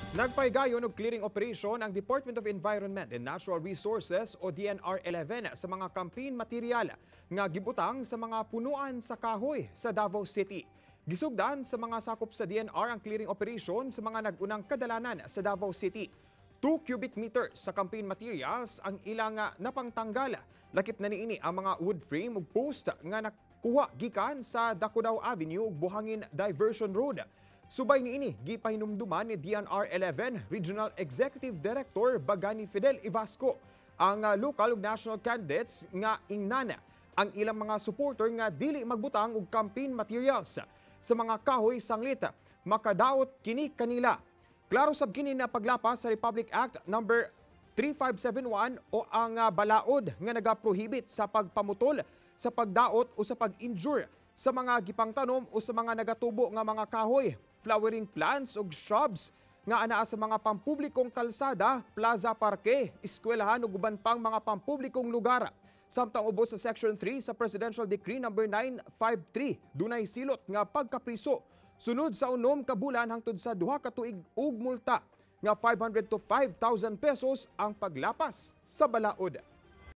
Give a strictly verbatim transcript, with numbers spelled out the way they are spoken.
Nagpaygayon og clearing operation ang Department of Environment and Natural Resources o D N R eleven sa mga campaign material nga gibutang sa mga punuan sa kahoy sa Davao City. Gisugdan sa mga sakop sa D N R ang clearing operation sa mga nagunang kadalanan sa Davao City. two cubic meters sa campaign materials ang ilang napangtanggal. Lakip na niini ang mga wood frame ug post nga nakuha gikan sa Dacodaw Avenue ug Buhangin Diversion Road. Subay niini gipahinumduman ni D N R eleven Regional Executive Director Bagani Fidel Ivasco ang uh, local ug national candidates nga ingnana ang ilang mga supporter nga dili magbutang og campaign materials sa mga kahoy sanglit makadaot kini kanila. Klaro sab kini na paglapas sa Republic Act number three five seven one o ang uh, balaod nga nagaprohibit sa pagpamutol, sa pagdaot o sa pag-injure sa mga gipangtanom o sa mga nagatubo nga mga kahoy, flowering plants ug shrubs nga anaa sa mga pampublikong kalsada, plaza, parke, eskwelahan ug uban pang mga pampublikong lugar. Samtang ubos sa Section three sa Presidential Decree number nine fifty-three, dunay silot nga pagkapriso sunod sa unom ka bulan hangtod sa duha ka tuig ug multa nga five hundred to five thousand pesos ang paglapas sa balaod.